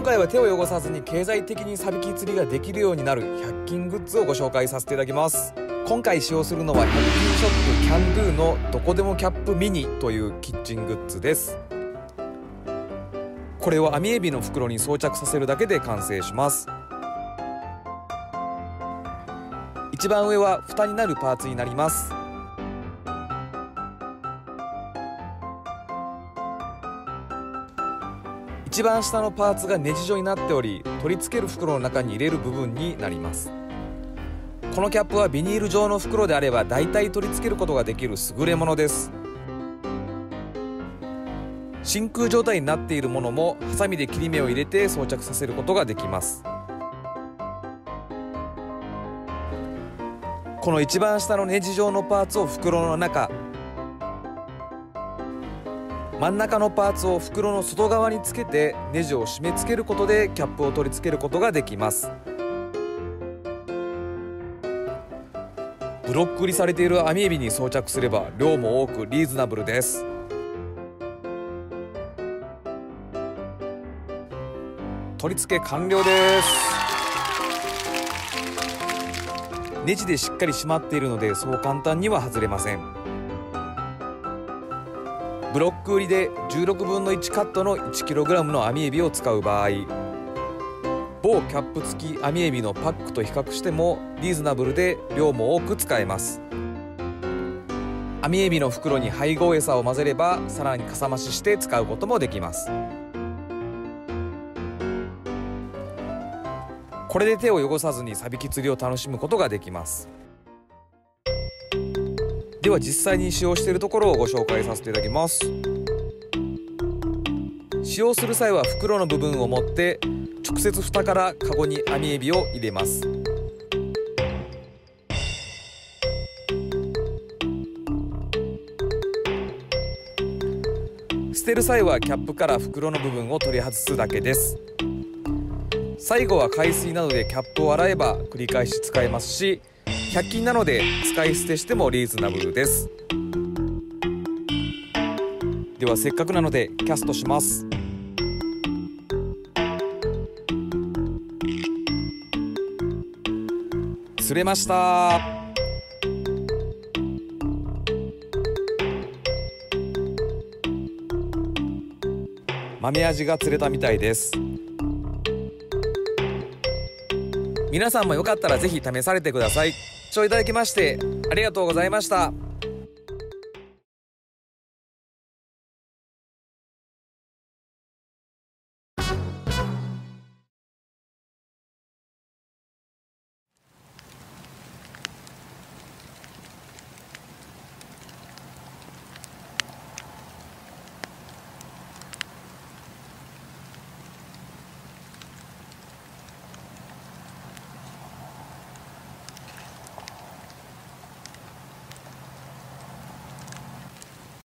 回は手を汚さずに経済的にサビキ釣りができるようになる100均グッズをご紹介させていただきます。今回使用するのは100均ショップキャンドゥのどこでもキャップミニというキッチングッズです。これを網エビの袋に装着させるだけで完成します。一番上は蓋になるパーツになります。一番下のパーツがネジ状になっており、取り付ける袋の中に入れる部分になります。このキャップはビニール状の袋であれば大体取り付けることができる優れものです。真空状態になっているものもハサミで切り目を入れて装着させることができます。この一番下のネジ状のパーツを袋の中、真ん中のパーツを袋の外側につけてネジを締め付けることでキャップを取り付けることができます。ブロック売りされている網エビに装着すれば量も多くリーズナブルです。取り付け完了です。ネジでしっかり締まっているのでそう簡単には外れません。ブロック売りで16分の1カットの 1kg の網エビを使う場合、某キャップ付き網エビのパックと比較してもリーズナブルで量も多く使えます。網エビの袋に配合餌を混ぜればさらにかさ増しして使うこともできます。これで手を汚さずにサビキ釣りを楽しむことができます。では実際に使用しているところをご紹介させていただきます。使用する際は袋の部分を持って直接蓋からカゴに網エビを入れます。捨てる際はキャップから袋の部分を取り外すだけです。最後は海水などでキャップを洗えば繰り返し使えますし、100均なので使い捨てしてもリーズナブルです。ではせっかくなのでキャストします。釣れました。豆アジが釣れたみたいです。皆さんもよかったらぜひ試されてください。ご視聴いただきましてありがとうございました。